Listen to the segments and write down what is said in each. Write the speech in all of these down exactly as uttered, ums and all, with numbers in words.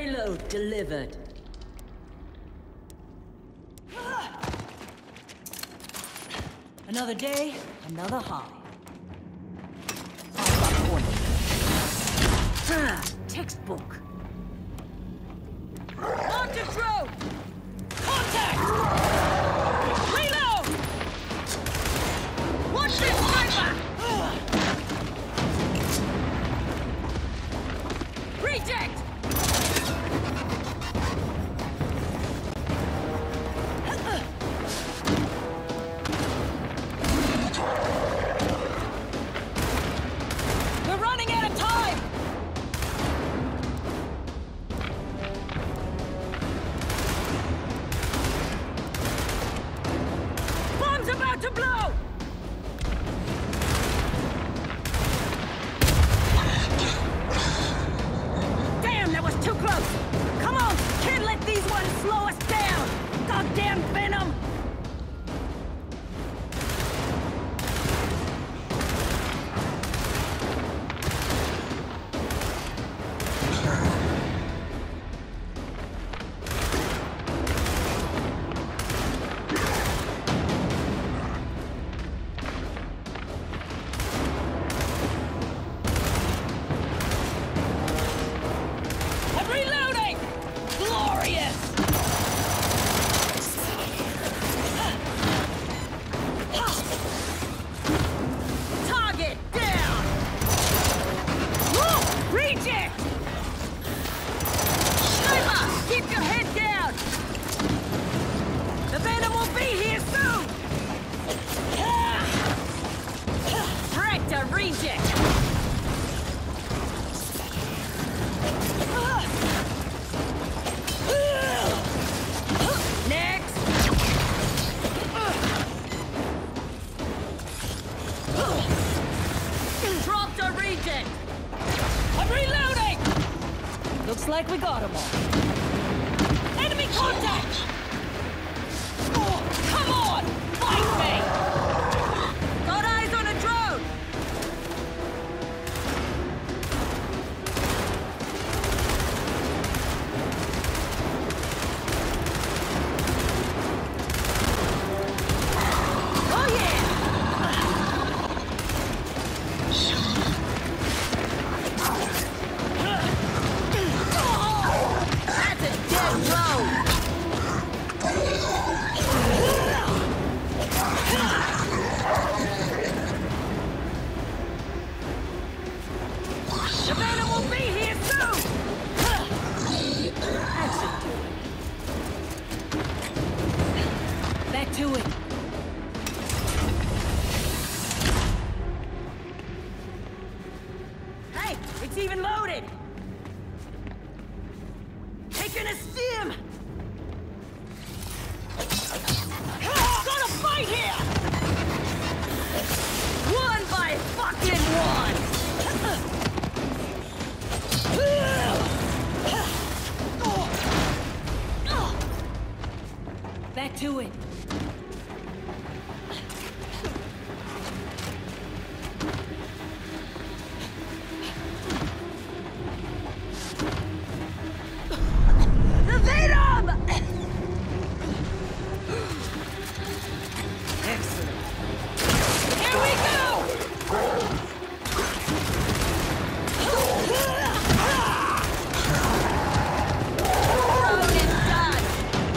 Payload delivered. Another day, another high. Ah, textbook. Launcher drone! Contact! Reload! Watch this, sniper! Reject! We're running out of time! Bomb's about to blow! Damn, that was too close! Come on, can't let these ones slow us down! Goddamn Venom! I'm reloading! Glorious! Target down! Woo! Reject! Sniper, keep your head down! The Venom will be here soon! Threat to reject! Next! Dropped a reject! I'm reloading! Looks like we got them all. Enemy contact! Oh, come on! Fight me! Got eyes on a drone! Oh yeah! That's a dead drone! The Venom will be here soon! That's a good. Back to it. Hey, it's even loaded! Taking a stim! Gonna fight here! One by fucking one! Back to it. The Venom! Excellent. Here we go! Road is done!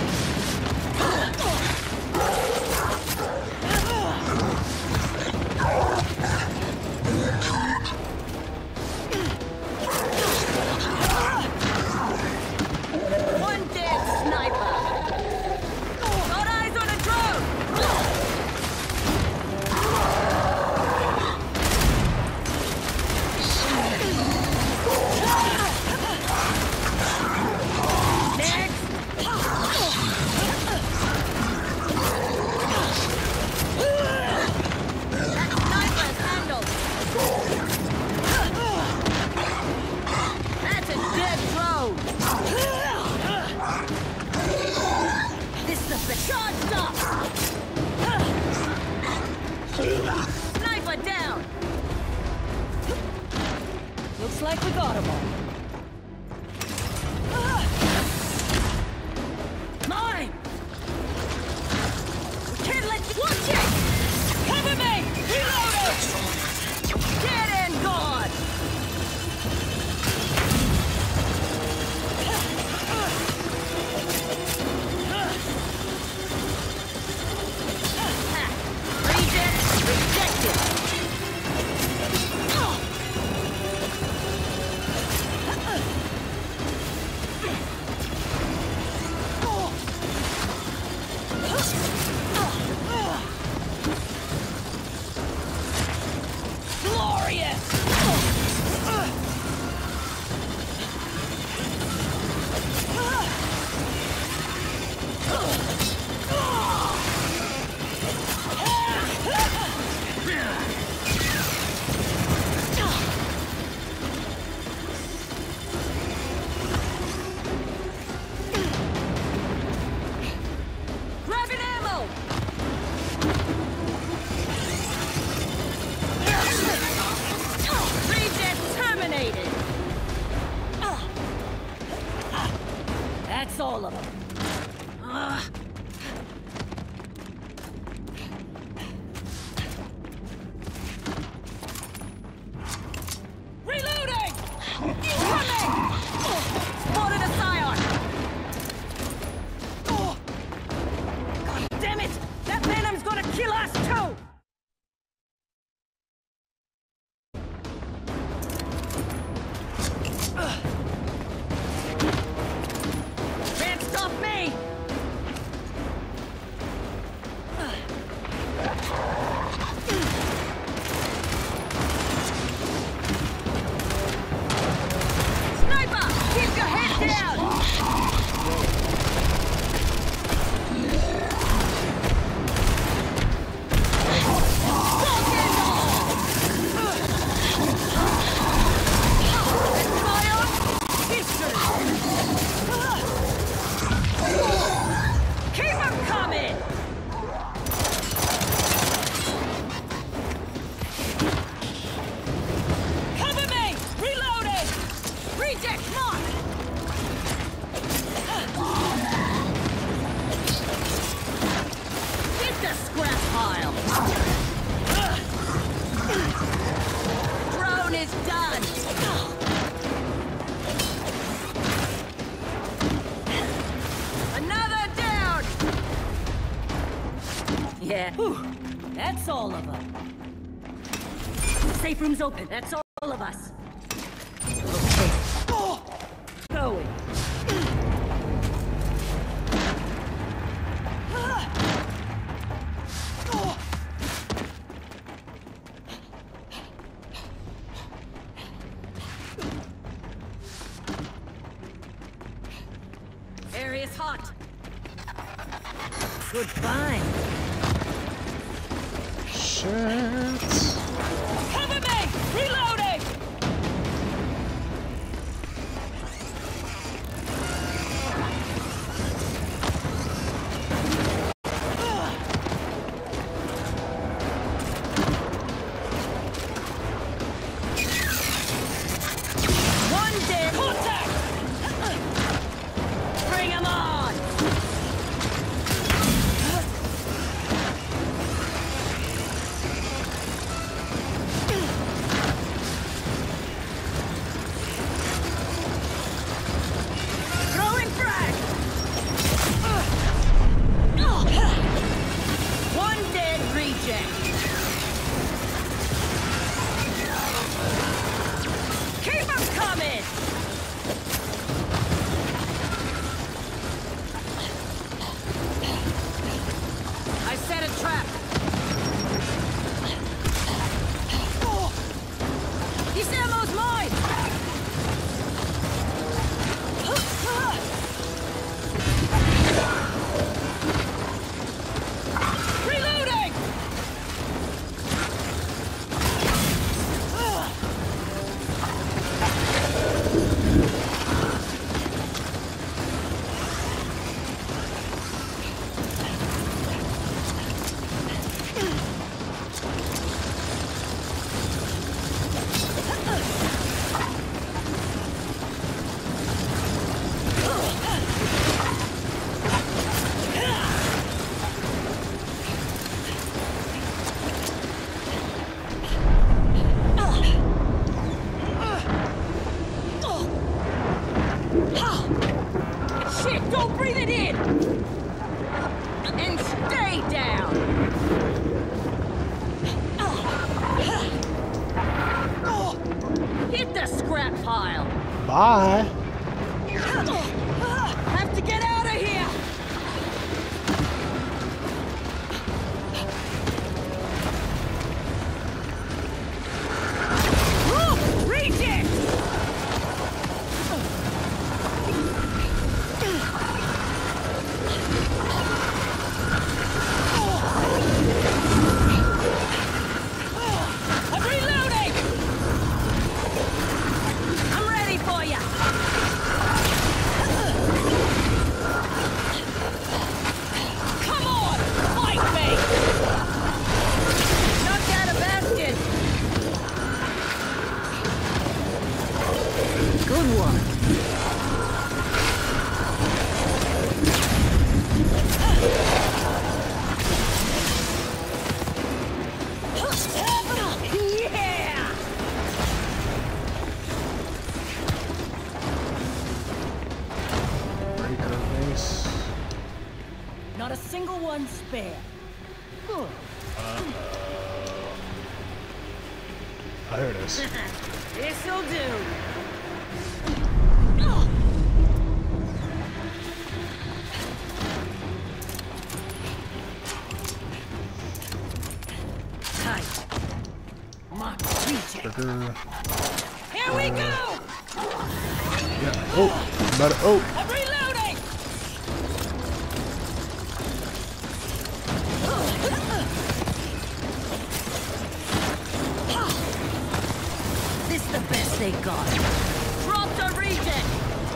One dead sniper! Got eyes on a drone! Next! That sniper's handled! That's a dead drone! This is the charged up! Sniper down! Looks like we got them all. That's all of them. Ugh. Reloading! Incoming! Spotted a Scion! Oh. God damn it! That venom's gonna kill us too! Can't stop me! Sniper! Keep your head down! Keep 'em coming! Cover me! Reloading! Reject, come on! Get the scrap pile! Drone is done! Another down! Yeah. Whew. That's all of them. Safe room's open. That's all of us. Okay. Oh. Going. Oh. Area's hot. Goodbye. Shit. Cover me! Reloading! One dead! Contact! Bring 'em on! Throwing frag! One dead reject! Keep 'em coming! I set a trap! Oh. This ammo's mine! Reloading! Shit, don't breathe it in! And stay down! Hit the scrap pile! Bye. Have to get out of here! Woo! Reject! I'm reloading! I'm ready for ya! single one spare. Good. Oh, there it is. This'll do. Tight. Mark reject. Trigger. Here we go! Yeah. Oh, about to, oh. I'm reloading! This is the best they got. Drop the reject!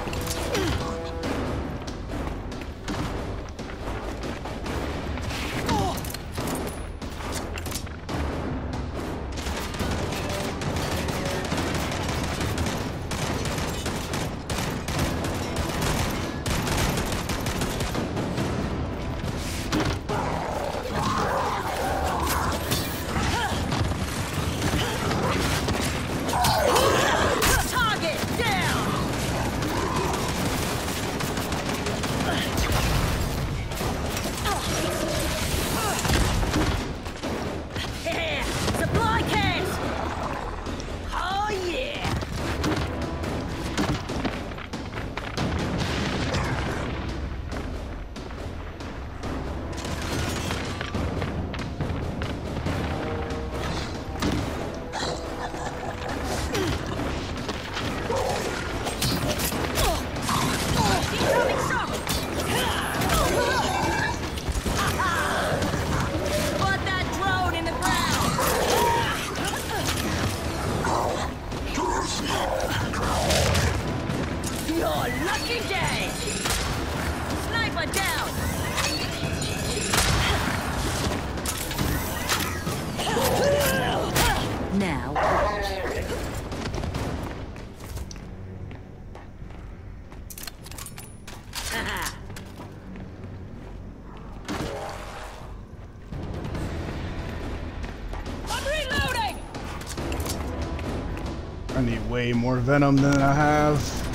I need way more venom than I have.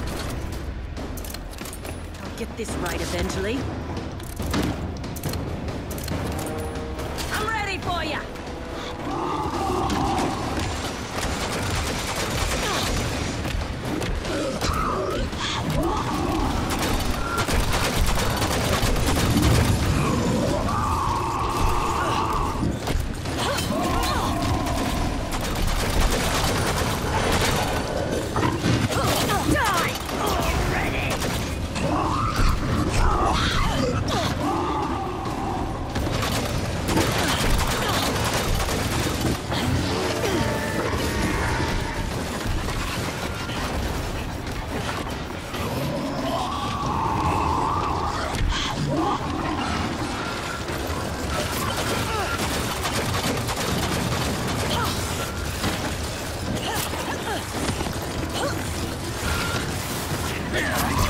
I'll get this right eventually. I'm ready for ya! Yeah.